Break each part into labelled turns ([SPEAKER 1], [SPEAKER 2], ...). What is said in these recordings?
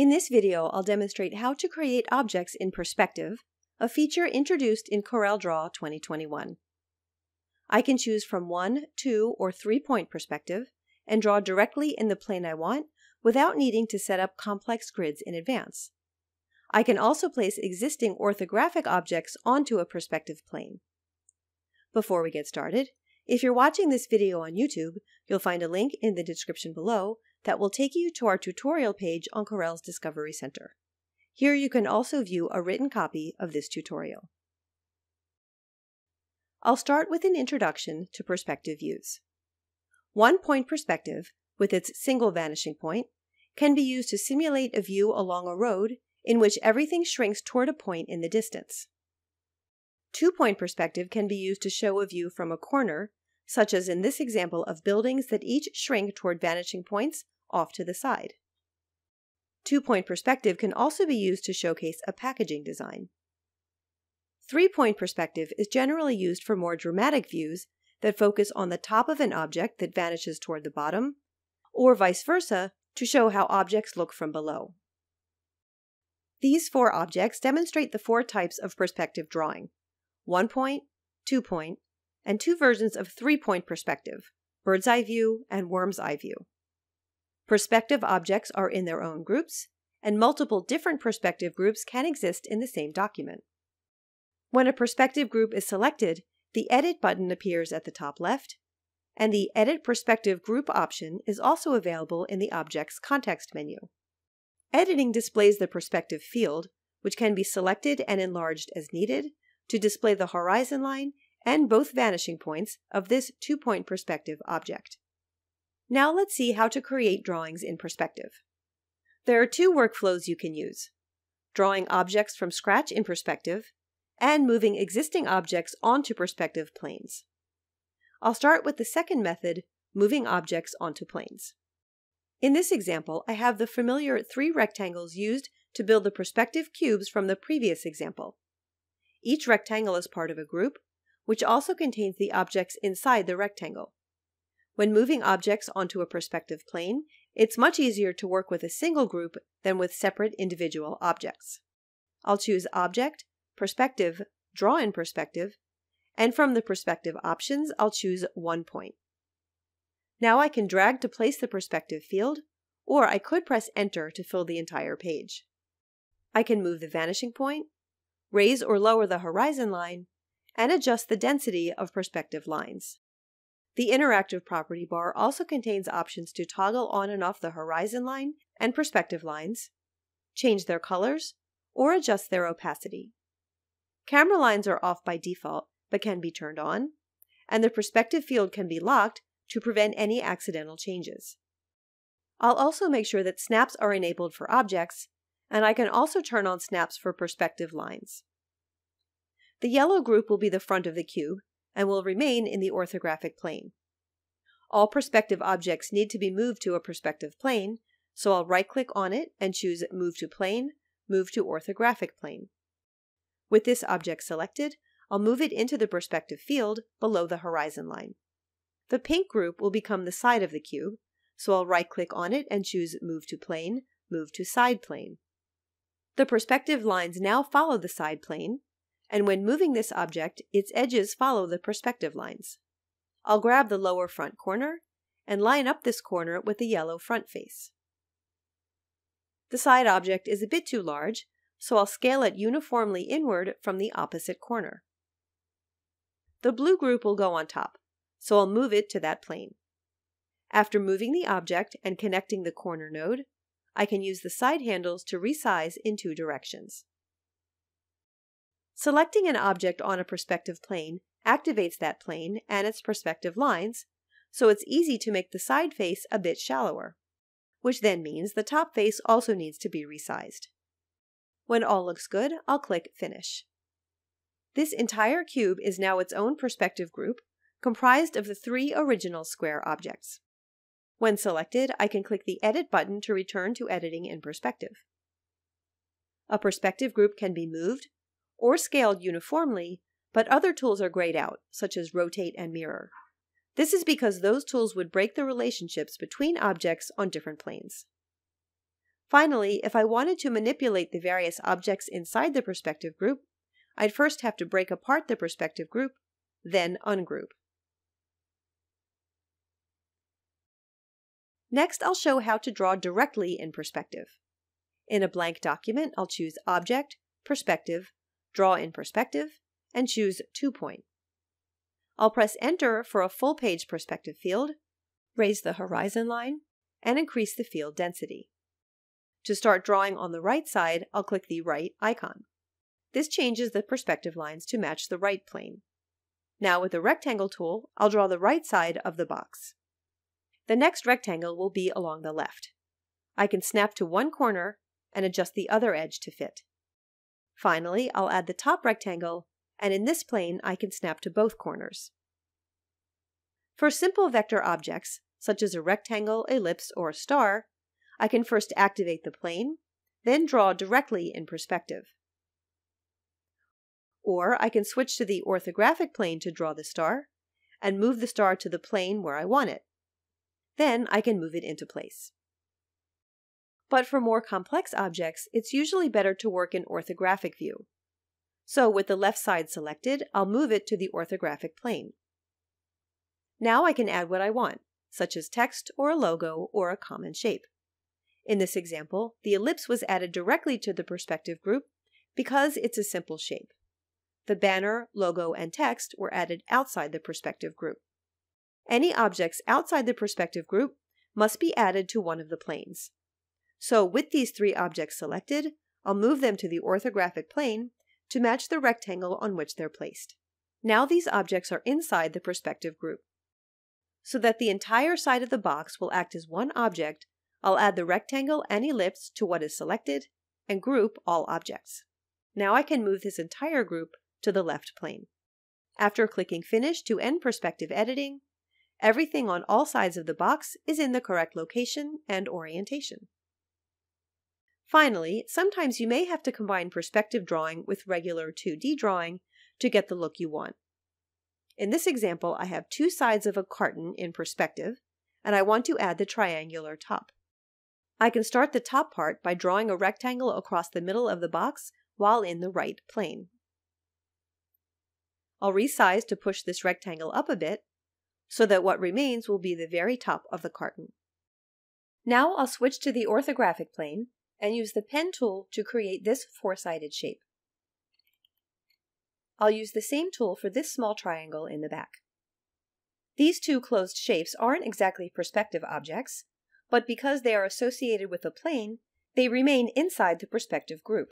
[SPEAKER 1] In this video, I'll demonstrate how to create objects in perspective, a feature introduced in CorelDRAW 2021. I can choose from 1, 2, or 3-point perspective and draw directly in the plane I want without needing to set up complex grids in advance. I can also place existing orthographic objects onto a perspective plane. Before we get started, if you're watching this video on YouTube, you'll find a link in the description below that will take you to our tutorial page on Corel's Discovery Center. Here you can also view a written copy of this tutorial. I'll start with an introduction to perspective views. One-point perspective, with its single vanishing point, can be used to simulate a view along a road in which everything shrinks toward a point in the distance. Two-point perspective can be used to show a view from a corner, such as in this example of buildings that each shrink toward vanishing points off to the side. Two-point perspective can also be used to showcase a packaging design. Three-point perspective is generally used for more dramatic views that focus on the top of an object that vanishes toward the bottom, or vice versa, to show how objects look from below. These 4 objects demonstrate the 4 types of perspective drawing: 1-point, 2-point, and 2 versions of 3-point perspective, bird's eye view and worm's eye view. Perspective objects are in their own groups, and multiple different perspective groups can exist in the same document. When a perspective group is selected, the Edit button appears at the top left, and the Edit Perspective Group option is also available in the Object's context menu. Editing displays the perspective field, which can be selected and enlarged as needed to display the horizon line and both vanishing points of this 2-point perspective object. Now let's see how to create drawings in perspective. There are 2 workflows you can use: drawing objects from scratch in perspective, and moving existing objects onto perspective planes. I'll start with the second method, moving objects onto planes. In this example, I have the familiar 3 rectangles used to build the perspective cubes from the previous example. Each rectangle is part of a group, which also contains the objects inside the rectangle. When moving objects onto a perspective plane, it's much easier to work with a single group than with separate individual objects. I'll choose Object, Perspective, Draw in Perspective, and from the perspective options, I'll choose 1-point. Now I can drag to place the perspective field, or I could press Enter to fill the entire page. I can move the vanishing point, raise or lower the horizon line, and adjust the density of perspective lines. The interactive property bar also contains options to toggle on and off the horizon line and perspective lines, change their colors, or adjust their opacity. Camera lines are off by default, but can be turned on, and the perspective field can be locked to prevent any accidental changes. I'll also make sure that snaps are enabled for objects, and I can also turn on snaps for perspective lines. The yellow group will be the front of the cube and will remain in the orthographic plane. All perspective objects need to be moved to a perspective plane, so I'll right-click on it and choose Move to Plane, Move to Orthographic Plane. With this object selected, I'll move it into the perspective field below the horizon line. The pink group will become the side of the cube, so I'll right-click on it and choose Move to Plane, Move to Side Plane. The perspective lines now follow the side plane, and when moving this object, its edges follow the perspective lines. I'll grab the lower front corner and line up this corner with the yellow front face. The side object is a bit too large, so I'll scale it uniformly inward from the opposite corner. The blue group will go on top, so I'll move it to that plane. After moving the object and connecting the corner node, I can use the side handles to resize in 2 directions. Selecting an object on a perspective plane activates that plane and its perspective lines, so it's easy to make the side face a bit shallower, which then means the top face also needs to be resized. When all looks good, I'll click Finish. This entire cube is now its own perspective group, comprised of the 3 original square objects. When selected, I can click the Edit button to return to editing in perspective. A perspective group can be moved or scaled uniformly, but other tools are grayed out, such as Rotate and Mirror. This is because those tools would break the relationships between objects on different planes. Finally, if I wanted to manipulate the various objects inside the perspective group, I'd first have to break apart the perspective group, then ungroup. Next, I'll show how to draw directly in perspective. In a blank document, I'll choose Object, Perspective, Draw in Perspective, and choose 2-point. I'll press Enter for a full-page perspective field, raise the horizon line, and increase the field density. To start drawing on the right side, I'll click the right icon. This changes the perspective lines to match the right plane. Now with the rectangle tool, I'll draw the right side of the box. The next rectangle will be along the left. I can snap to one corner and adjust the other edge to fit. Finally, I'll add the top rectangle, and in this plane I can snap to both corners. For simple vector objects, such as a rectangle, ellipse, or a star, I can first activate the plane, then draw directly in perspective. Or I can switch to the orthographic plane to draw the star, and move the star to the plane where I want it. Then I can move it into place. But for more complex objects, it's usually better to work in orthographic view. So with the left side selected, I'll move it to the orthographic plane. Now I can add what I want, such as text or a logo or a common shape. In this example, the ellipse was added directly to the perspective group because it's a simple shape. The banner, logo, and text were added outside the perspective group. Any objects outside the perspective group must be added to one of the planes. So with these three objects selected, I'll move them to the orthographic plane to match the rectangle on which they're placed. Now these objects are inside the perspective group. So that the entire side of the box will act as one object, I'll add the rectangle and ellipse to what is selected and group all objects. Now I can move this entire group to the left plane. After clicking Finish to end perspective editing, everything on all sides of the box is in the correct location and orientation. Finally, sometimes you may have to combine perspective drawing with regular 2D drawing to get the look you want. In this example, I have two sides of a carton in perspective, and I want to add the triangular top. I can start the top part by drawing a rectangle across the middle of the box while in the right plane. I'll resize to push this rectangle up a bit, so that what remains will be the very top of the carton. Now I'll switch to the orthographic plane and use the pen tool to create this four-sided shape. I'll use the same tool for this small triangle in the back. These two closed shapes aren't exactly perspective objects, but because they are associated with a plane, they remain inside the perspective group.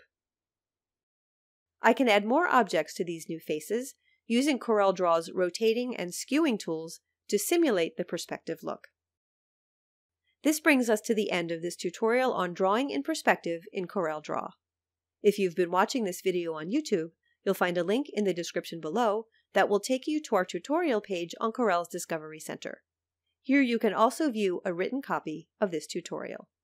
[SPEAKER 1] I can add more objects to these new faces using CorelDRAW's rotating and skewing tools to simulate the perspective look. This brings us to the end of this tutorial on drawing in perspective in CorelDRAW. If you've been watching this video on YouTube, you'll find a link in the description below that will take you to our tutorial page on Corel's Discovery Center. Here you can also view a written copy of this tutorial.